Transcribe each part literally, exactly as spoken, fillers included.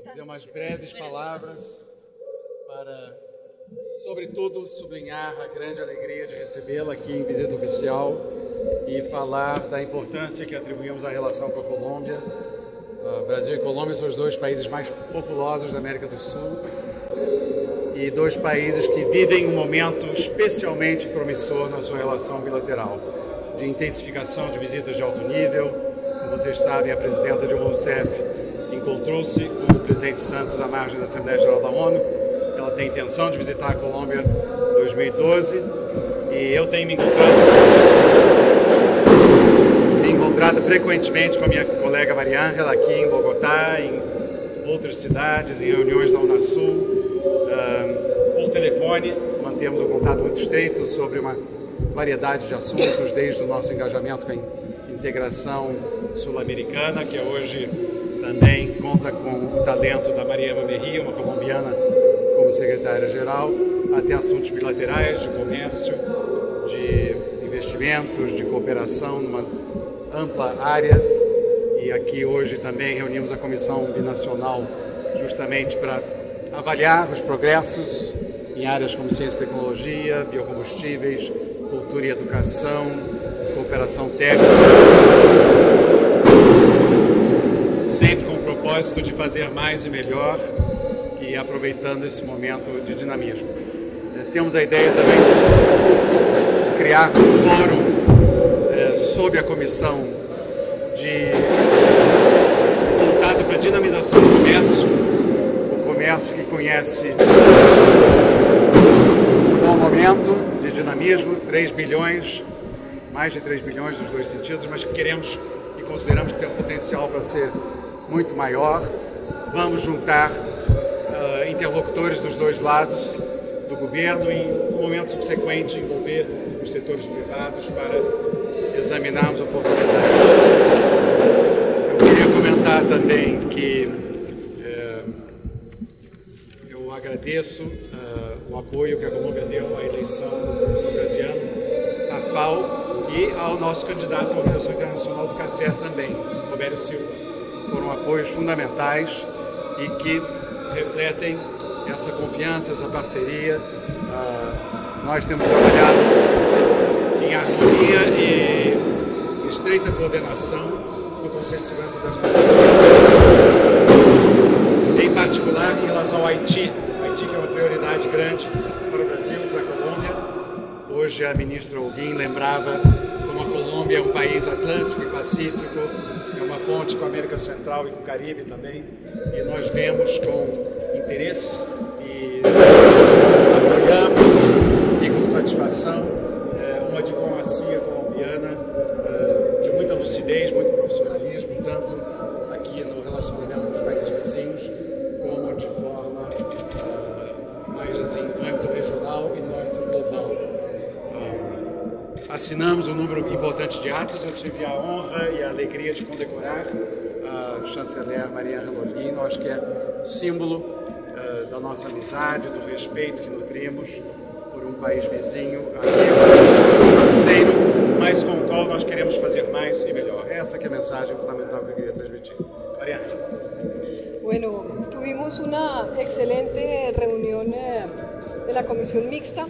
dizer umas breves palavras para, sobretudo, sublinhar a grande alegria de recebê-la aqui em visita oficial e falar da importância que atribuímos à relação com a Colômbia. Uh, Brasil e Colômbia são os dois países mais populosos da América do Sul e dois países que vivem um momento especialmente promissor na sua relação bilateral, de intensificação de visitas de alto nível. Como vocês sabem, a presidenta Dilma Rousseff encontrou-se com o presidente Santos à margem da Assembleia Geral da ONU. Ela tem intenção de visitar a Colômbia em dois mil e doze e eu tenho me encontrado, me encontrado frequentemente com a minha colega Maria Ángela aqui em Bogotá, em outras cidades, em reuniões da Unasul, uh, por telefone. Mantemos um contato muito estreito sobre uma variedade de assuntos, desde o nosso engajamento com a integração sul-americana, que hoje também conta com o talento da Mariema Mejía, uma colombiana, como secretária-geral, até assuntos bilaterais, de comércio, de investimentos, de cooperação numa ampla área. E aqui hoje também reunimos a Comissão Binacional justamente para avaliar os progressos em áreas como ciência e tecnologia, biocombustíveis, cultura e educação, cooperação técnica, sempre com o propósito de fazer mais e melhor e aproveitando esse momento de dinamismo. Temos a ideia também de criar um fórum é, sob a comissão de voltado para a dinamização do comércio, o comércio que conhece um bom momento de dinamismo, três bilhões, mais de três bilhões nos dois sentidos, mas que queremos e consideramos que tem um potencial para ser muito maior. Vamos juntar uh, interlocutores dos dois lados do governo e, no momento subsequente, envolver os setores privados para examinarmos oportunidades. Eu queria comentar também que uh, eu agradeço uh, o apoio que a Colômbia deu à eleição do professor Graziano, à F A O e ao nosso candidato à Organização Internacional do Café também, Roberto Silva. Foram apoios fundamentais e que refletem essa confiança, essa parceria. Uh, nós temos trabalhado em harmonia e estreita coordenação no Conselho de Segurança das Nações Unidas, em particular em relação ao Haiti. O Haiti que é uma prioridade grande para o Brasil, para a Colômbia. Hoje a ministra Holguín lembrava como a Colômbia é um país atlântico e pacífico, é uma ponte com a América Central e com o Caribe também, e nós vemos com interesse e apoiamos e com satisfação uma diplomacia colombiana de muita lucidez, muito profissionalismo, tanto aqui no relacionamento com os países vizinhos, como de forma mais assim, no âmbito regional e no âmbito global. Assinamos um número importante de atos. Eu tive a honra e a alegria de condecorar a chanceler Maria Ángela Holguín. Acho que é símbolo uh, da nossa amizade, do respeito que nutrimos por um país vizinho, amigo, parceiro, mas com o qual nós queremos fazer mais e melhor. Essa que é a mensagem fundamental que eu queria transmitir. Maria Ángela. Bueno, tuvimos una excelente reunión eh, de la Comisión Mixta.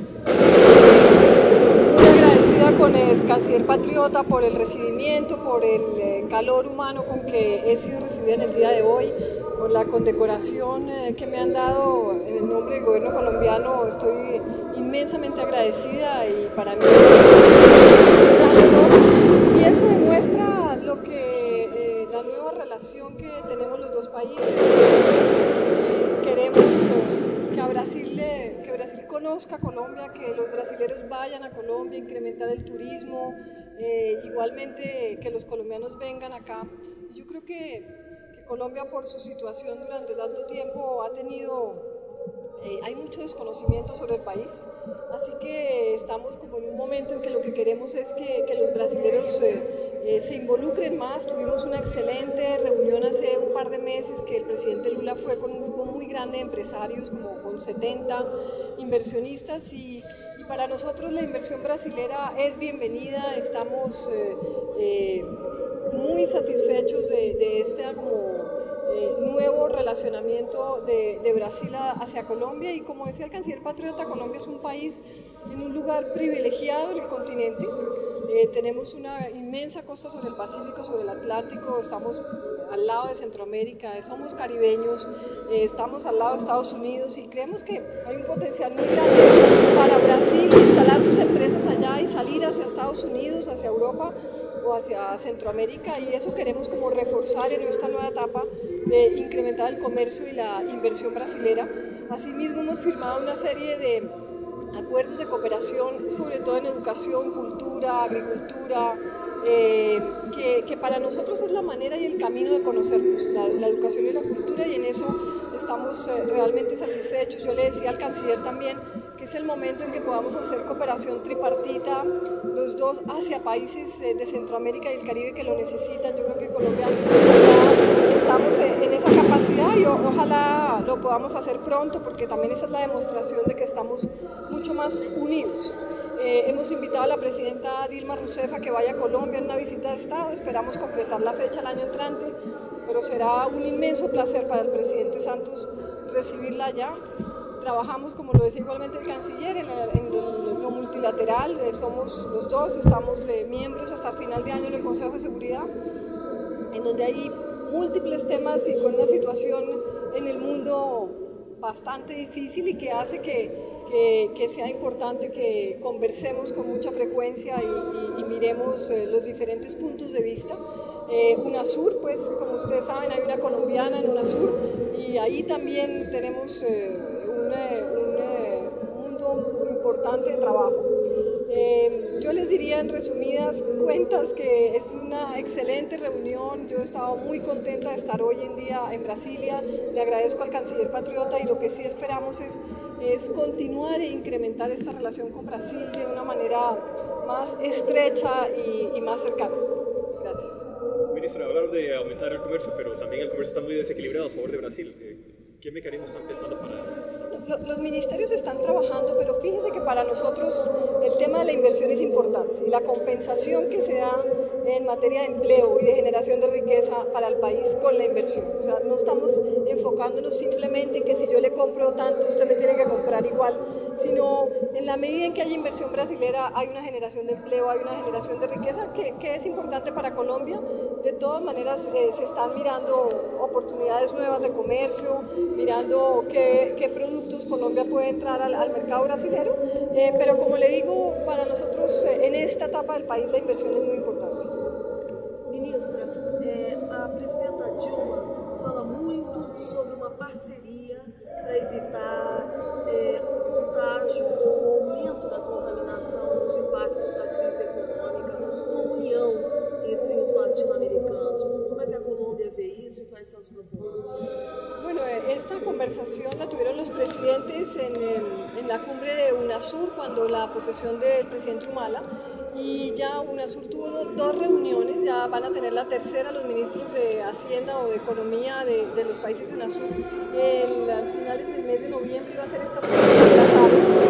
Muy agradecida con el canciller patriota por el recibimiento, por el eh, calor humano con que he sido recibida en el día de hoy, por la condecoración eh, que me han dado en el nombre del gobierno colombiano. Estoy inmensamente agradecida y para mí es un gran honor. Y eso demuestra lo que eh, la nueva relación que tenemos los dos países. Eh, queremos eh, que a Brasil le, que Brasil conozca Colombia, que los brasileños vayan a Colombia, incrementar el turismo, eh, igualmente que los colombianos vengan acá. Yo creo que, que Colombia, por su situación durante tanto tiempo, ha tenido, eh, hay mucho desconocimiento sobre el país, así que estamos como en un momento en que lo que queremos es que, que los brasileños eh, eh, se involucren más. Tuvimos una excelente reunión hace un par de meses que el presidente Lula fue con un grupo muy grande de empresarios, como con setenta inversionistas, y, y para nosotros la inversión brasilera es bienvenida. Estamos eh, eh, muy satisfechos de, de este como, eh, nuevo relacionamiento de, de Brasil hacia Colombia, y como decía el canciller patriota, Colombia es un país en un lugar privilegiado en el continente. Eh, tenemos una inmensa costa sobre el Pacífico, sobre el Atlántico, estamos al lado de Centroamérica, somos caribeños, eh, estamos al lado de Estados Unidos, y creemos que hay un potencial muy grande para Brasil instalar sus empresas allá y salir hacia Estados Unidos, hacia Europa o hacia Centroamérica, y eso queremos como reforzar en esta nueva etapa de incrementar el comercio y la inversión brasilera. Asimismo, hemos firmado una serie de acuerdos de cooperación, sobre todo en educación, cultura, agricultura, eh, que, que para nosotros es la manera y el camino de conocernos, la, la educación y la cultura, y en eso estamos eh, realmente satisfechos. Yo le decía al canciller también que es el momento en que podamos hacer cooperación tripartita, los dos hacia países eh, de Centroamérica y el Caribe que lo necesitan. Yo creo que Colombia ya estamos eh, en esa capacidad, y o, ojalá lo podamos hacer pronto, porque también esa es la demostración de que estamos mucho más unidos. Eh, hemos invitado a la presidenta Dilma Rousseff a que vaya a Colombia en una visita de Estado, esperamos concretar la fecha el año entrante, pero será un inmenso placer para el presidente Santos recibirla allá. Trabajamos, como lo decía igualmente el canciller, en, el, en el, lo multilateral, eh, somos los dos, estamos eh, miembros hasta final de año en el Consejo de Seguridad, en donde hay múltiples temas y con una situación en el mundo bastante difícil, y que hace que, que, que sea importante que conversemos con mucha frecuencia y, y, y miremos eh, los diferentes puntos de vista. Eh, UNASUR, pues como ustedes saben, hay una colombiana en UNASUR, y ahí también tenemos eh, un, un, un mundo importante de trabajo. Eh, yo les diría en resumidas cuentas que es una excelente reunión. Yo he estado muy contenta de estar hoy en día en Brasilia. Le agradezco al canciller patriota, y lo que sí esperamos es, es continuar e incrementar esta relación con Brasil de una manera más estrecha y, y más cercana. Gracias. Ministra, hablar de aumentar el comercio, pero también el comercio está muy desequilibrado a favor de Brasil. ¿Qué mecanismos están pensando para...? Los ministerios están trabajando, pero fíjese que para nosotros el tema de la inversión es importante, y la compensación que se da en materia de empleo y de generación de riqueza para el país con la inversión. O sea, no estamos enfocándonos simplemente en que si yo le compro tanto, usted me tiene que comprar igual, sino en la medida en que haya inversión brasilera hay una generación de empleo, hay una generación de riqueza que, que es importante para Colombia. De todas maneras eh, se están mirando oportunidades nuevas de comercio, mirando qué, qué productos Colombia puede entrar al, al mercado brasilero, eh, pero como le digo, para nosotros eh, en esta etapa del país la inversión es muy importante. Ministra, eh, a presidenta Dilma fala muito sobre uma parceria para evitar eh, contágio ou aumento da contaminação dos impactos da crise econômica, uma união entre os latino-americanos. Como é que a Colômbia vê isso e quais são as propostas? Bueno, esta conversación la tuvieron los presidentes en, en la cumbre de UNASUR, cuando la posesión del presidente Humala, y ya UNASUR tuvo dos reuniones, ya van a tener la tercera los ministros de Hacienda o de Economía de, de los países de UNASUR. El, al finales del mes de noviembre iba a ser esta semana,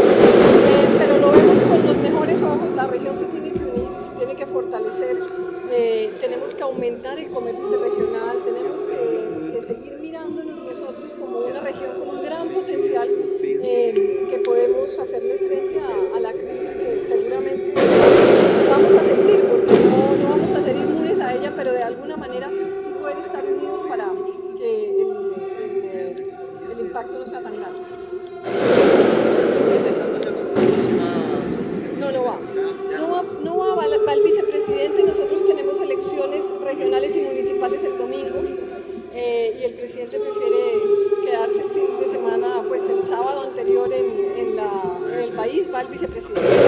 eh, pero lo vemos con los mejores ojos. La región se tiene que unir, se tiene que fortalecer, eh, tenemos que aumentar el comercio interregional, tenemos que, que seguir mirándonos nosotros como una región con un gran potencial, eh, que podemos hacerle frente a, a la crisis que seguramente vamos a sentir, porque no, no vamos a ser inmunes a ella, pero de alguna manera sí pueden estar unidos para que el, el, el impacto no sea tan grande. No, no va. No va, no va, va, va el vicepresidente. Nosotros tenemos elecciones regionales y municipales el domingo, eh, y el presidente prefiere quedarse el fin de semana, pues el sábado anterior en, en, la, en el país, va el vicepresidente.